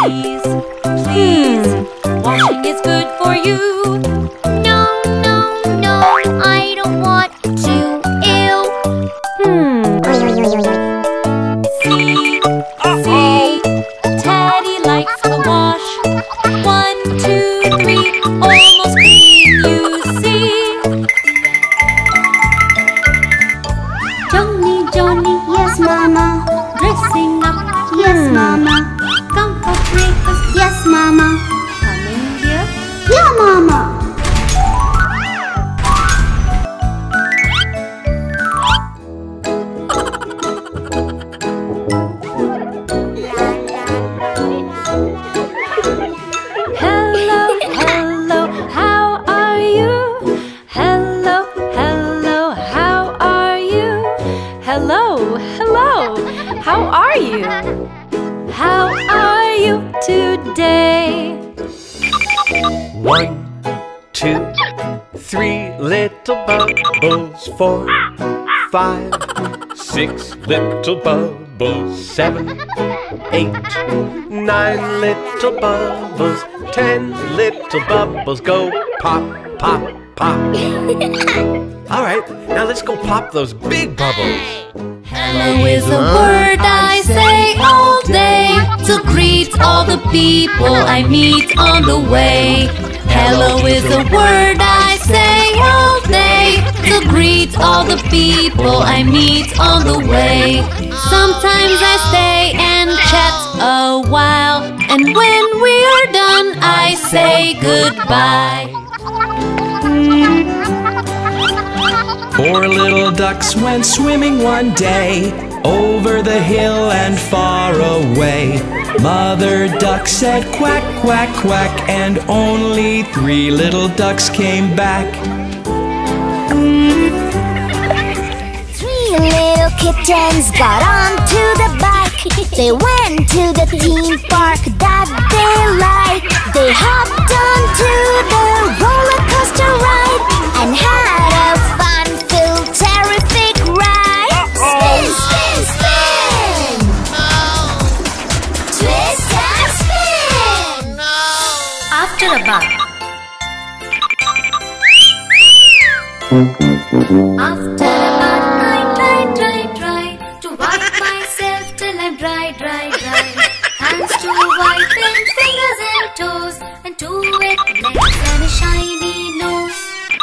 please, please. Washing is good for you. No, no, no, I don't want to. Ew. See, see, Teddy likes the wash. 1, 2, 3, almost clean, you see. Johnny, Johnny, Yes, Mama. dressing up. Yes, Mama. Come for breakfast. Yes, Mama. Come in here. Yeah, Mama. Hello, hello, how are you? Hello, hello, how are you? Hello, hello, how are you? How are you today? 1, 2, 3 little bubbles. 4, 5, 6 little bubbles. 7, 8, 9 little bubbles. 10 little bubbles. Go pop, pop, pop. All right, now let's go pop those big bubbles. Hello is a word I say all day to greet all the people I meet on the way. Hello is a word I say all day to greet all the people I meet on the way. Sometimes I stay and chat a while, and when we are done I say goodbye. 4 little ducks went swimming one day, over the hill and far away. Mother duck said quack, quack, quack, and only 3 little ducks came back. 3 little kittens got onto the bike. They went to the theme park that they like. They hopped onto the roller coaster ride and had a fun-filled, terrific ride. Spin, spin, spin! Twist and spin! After a bath. After a bath, try to wipe myself till I'm dry. Hands to wiping, fingers and toes, and 2 wet legs and a shiny nose.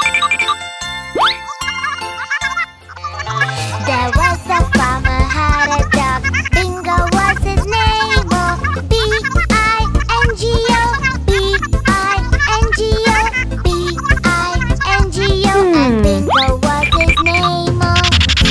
There was a farmer had a dog. Bingo was his name. Oh, B-I-N-G-O, B-I-N-G-O, B-I-N-G-O, and Bingo was his name. Oh.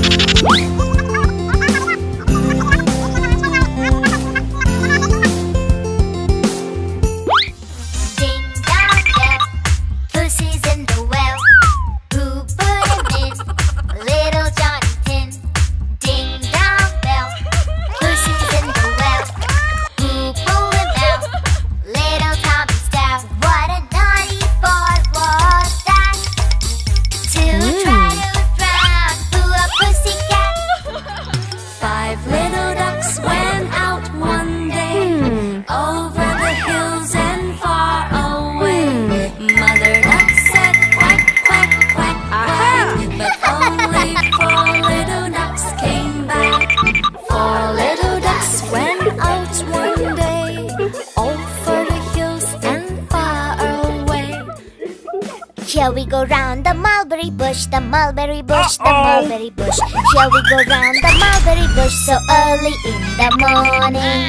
Ding dong bell, Pussy's in the well. Who put him in? Little Johnny Tin. Ding dong bell, Pussy's in the well. Who pulled him out? Little Tommy Stout. What a naughty boy was that? To try to drown a pussycat. 5 little ducks went out one day, over the hills and far away. Mother duck said quack, quack, quack, quack, but only 4 little ducks came back. 4 little ducks went out one day, over the hills and far away. Here we go round the mulberry bush, the mulberry bush, the mulberry bush. Here we go round the mulberry bush so early in the morning.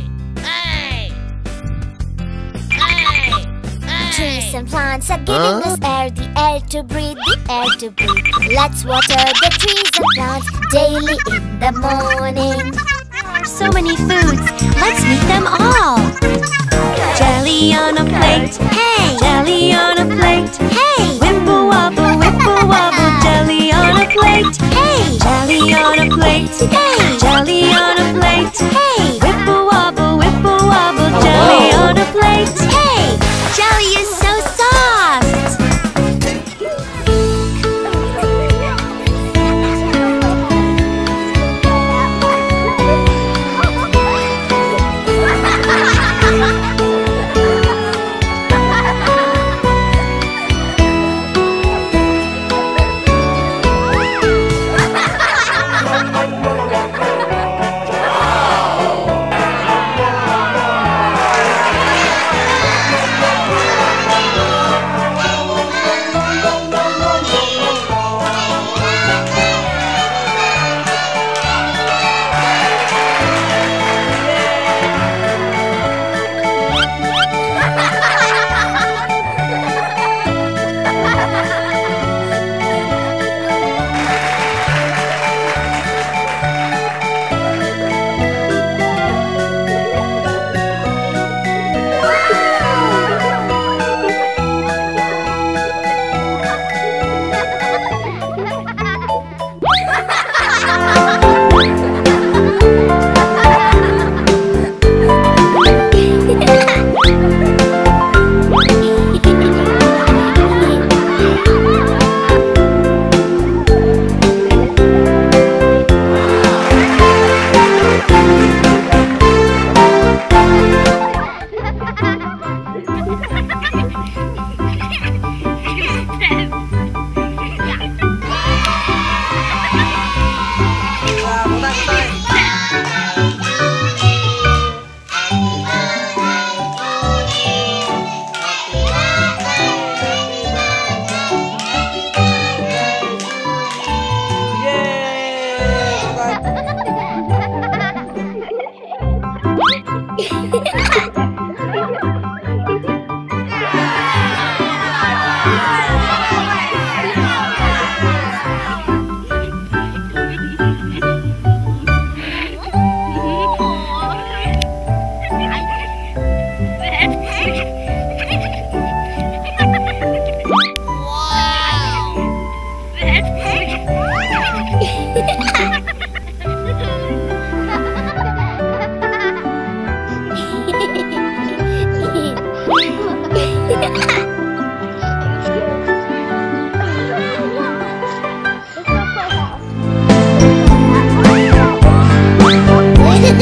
Trees and plants are giving us air, the air to breathe, the air to breathe. Let's water the trees and plants daily in the morning. There are so many foods, let's meet them all. Jelly on a plate, hey! Jelly on a plate, hey! Wibble wobble, jelly on a plate, hey! Jelly on a plate, hey! Jelly on a plate, hey! Wibble wobble, jelly on a plate, hey! Jelly is so soft!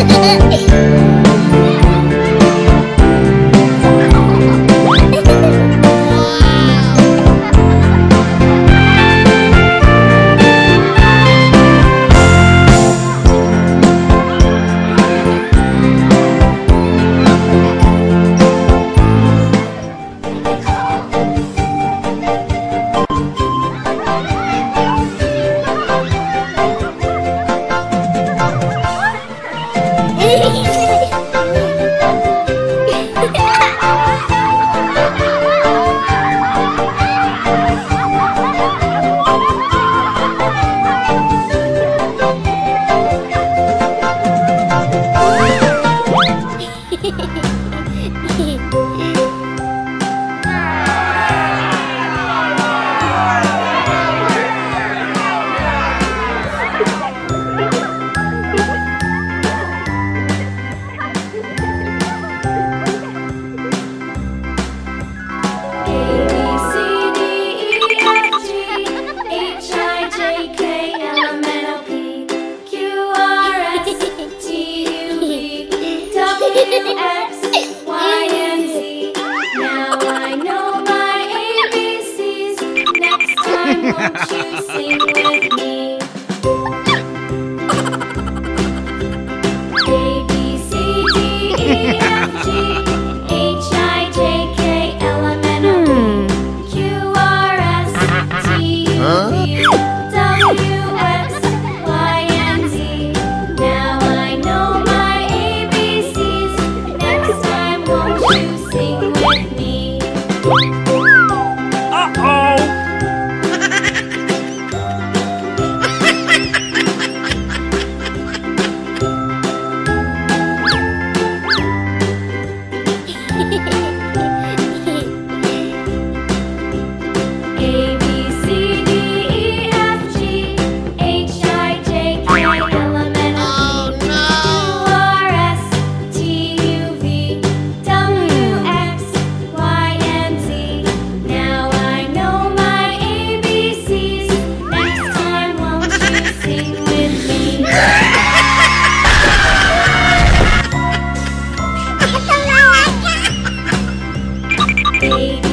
baby.